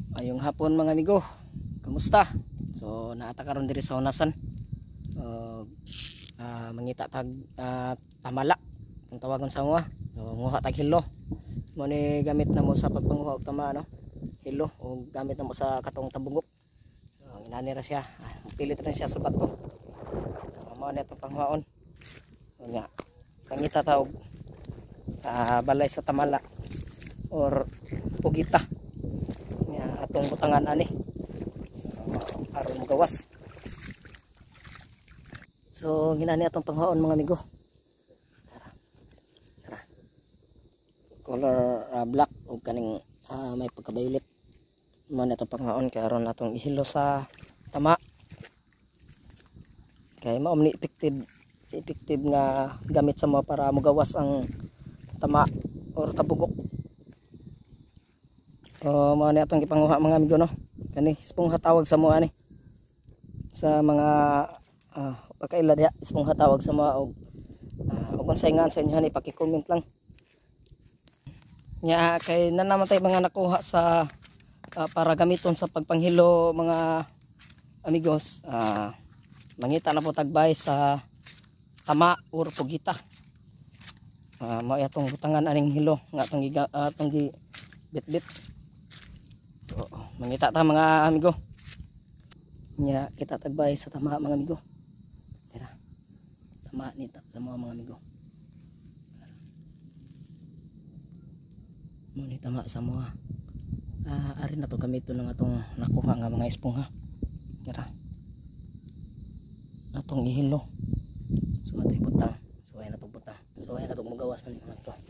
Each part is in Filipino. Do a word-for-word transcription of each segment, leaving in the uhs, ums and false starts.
Ayong hapon mga amigo, kamusta? So naata karon diri sa Hunasan. Uh, uh, mangita tag uh, tamala ang tawagon sa mga. So nguha tag hilo. Mo ni gamit na mo sa pagpanguha og tama no. Hilo o gamit na mo sa katong tabungok. So inani ra siya. Uh, pilit ra siya sa bato. Uh, mao ni atong panghuaon. So nya mangita ta og uh, balay sa tamala or pugita. Atong butangan ani uh, aron gawas. So ginani atong panghaon mga amigo. Tara. Tara. Color uh, black o kaning uh, may pagka-violet. Mo na atong panghaon kay aron atong ihilo sa tama. Kay mao ni effective effective nga gamit sa mo para mogawas ang tama or tabugok. O mao ni atong gipanguha mga amigo no. Kani espongha tawag sa mo ani. Sa mga uh, pagkaila diha espongha tawag sa mga og uh, og unsay ngan sa inyo ni paki-comment lang. Nya kay nanaman tay mga nakuha sa uh, para gamiton sa pagpanghilo mga amigos. Uh, mangita na po tagbay sa tama or pugita. Uh, mao atong butangan aning hilo nga atong giga uh, atong gi bit-bit. So, mangita ta mga amigo. Nya kita tagbay sa tama mga amigo. Tara. Tama ni ta sa mga mga amigo. Mo ni tama sa mga ah ari na to gamiton ng atong nakuha nga mga espongha. Tara. Atong ihilo. So ato ibutang. So ay na to butang. So ay na to magawas man mga ito.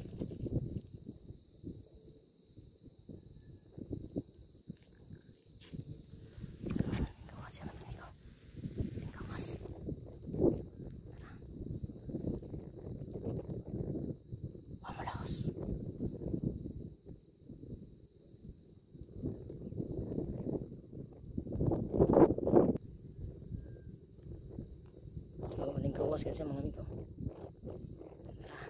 So, aling kawas kasi mga amigo. Tara.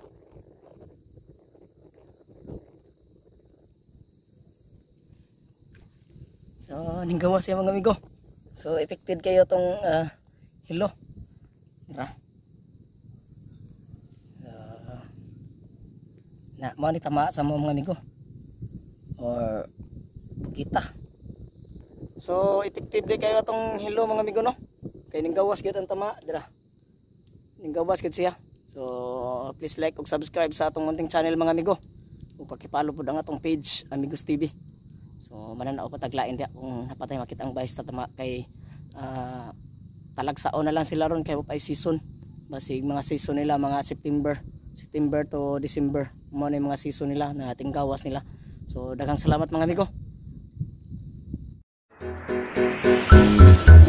So, aling kawas yan mga amigo. So, affected kayo tong uh, hilo. Tara. Uh, na, mau ni tama sa mga amigo. Or pugita. So, effective kayo tong hilo mga amigo no. Kaya ning gawas gyud ang tama dira. Ning gawas gyud siya. So please like ug subscribe sa atong munting channel mga amigo. Ug paki-follow pud ang atong page Amigos T V. So mananaw pa taglain dia kung napatay makita ang bayis ta tama kay uh, talagsaon na lang sila ron kay upay season. Basig mga season nila mga September, September to December. Mo na mga season nila na ating gawas nila. So daghang salamat mga amigo.